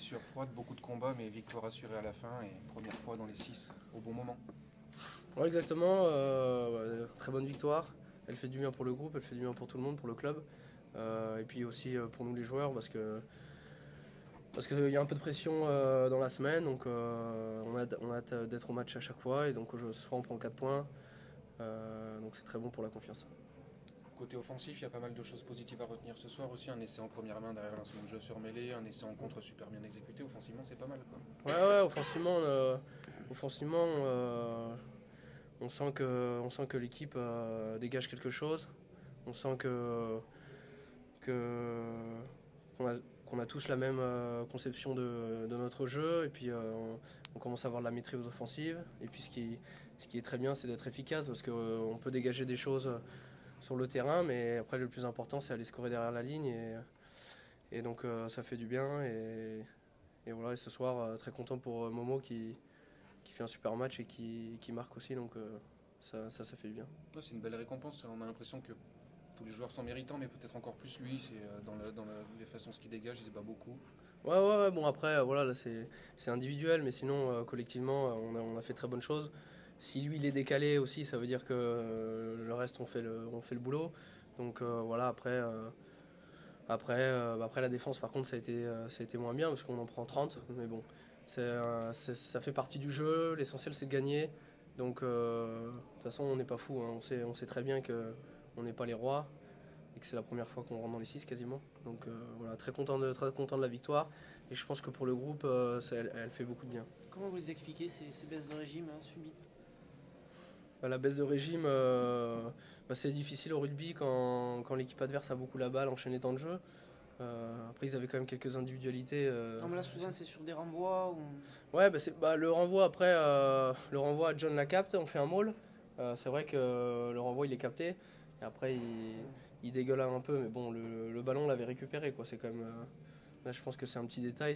blessure froide, beaucoup de combats, mais victoire assurée à la fin et première fois dans les 6 au bon moment. Ouais, exactement. Très bonne victoire. Elle fait du bien pour le groupe, elle fait du bien pour tout le monde, pour le club. Et puis aussi pour nous les joueurs parce qu'il y a un peu de pression dans la semaine. Donc on a hâte d'être au match à chaque fois. Et donc ce soir on prend 4 points. Donc c'est très bon pour la confiance. Côté offensif, il y a pas mal de choses positives à retenir ce soir aussi. Un essai en première main derrière lancement de jeu sur mêlée, un essai en contre super bien exécuté. Offensivement, c'est pas mal, quoi. Ouais, offensivement on sent que l'équipe dégage quelque chose. On sent qu'on a tous la même conception de notre jeu. Et puis on commence à avoir de la maîtrise offensive. Et puis ce qui est très bien, c'est d'être efficace parce qu'on peut dégager des choses sur le terrain. Mais après, le plus important, c'est aller scorer derrière la ligne. Et donc ça fait du bien. Et voilà, et ce soir, très content pour Momo qui fait un super match et qui marque aussi. Donc ça fait du bien. Ouais, c'est une belle récompense. On a l'impression que tous les joueurs sont méritants, mais peut-être encore plus lui. C'est les façons ce qu'il dégage, il se bat beaucoup. Ouais, bon après, voilà, là c'est individuel, mais sinon, collectivement, on a fait très bonnes choses. Si lui il est décalé aussi, ça veut dire que le reste on fait le boulot. Donc voilà, après la défense, par contre, ça a été moins bien parce qu'on en prend 30. Mais bon, ça fait partie du jeu. L'essentiel, c'est de gagner. Donc de toute façon, on n'est pas fou. Hein. On sait très bien qu'on n'est pas les rois et que c'est la première fois qu'on rentre dans les 6 quasiment. Donc voilà, très content de la victoire. Et je pense que pour le groupe, elle fait beaucoup de bien. Comment vous les expliquez ces baisses de régime subies? La baisse de régime, c'est difficile au rugby quand l'équipe adverse a beaucoup la balle, enchaîner temps de jeu. Après, ils avaient quand même quelques individualités. Non, mais là, souvent, c'est sur des renvois ou... Ouais, le renvoi après, le renvoi, John la capte, on fait un maul. C'est vrai que le renvoi, il est capté. Et après, il dégueule un peu, mais bon, le ballon, on l'avait récupéré, quoi. C'est quand même. Là, je pense que c'est un petit détail.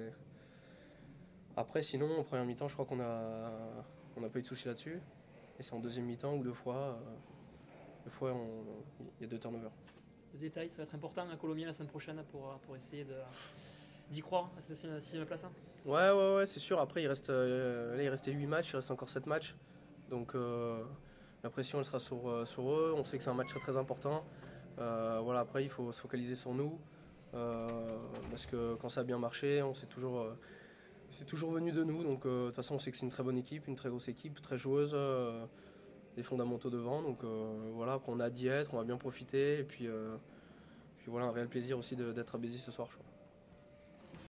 Après, sinon, en première mi-temps, je crois on n'a pas eu de soucis là-dessus. Et c'est en deuxième mi-temps où deux fois, il y a 2 turnovers. Le détail, ça va être important à Colomiers la semaine prochaine pour essayer d'y croire à cette 6e place. Hein. Ouais, c'est sûr. Après, là, il restait 8 matchs, il reste encore 7 matchs. Donc la pression, elle sera sur eux. On sait que c'est un match très très important. Voilà, après, il faut se focaliser sur nous. Parce que quand ça a bien marché, c'est toujours venu de nous. Donc de toute façon, on sait que c'est une très bonne équipe, une très grosse équipe, très joueuse. Des fondamentaux devant. Donc voilà, on a d'y être, on va bien profiter. Et puis voilà, un réel plaisir aussi d'être à Béziers ce soir, je crois.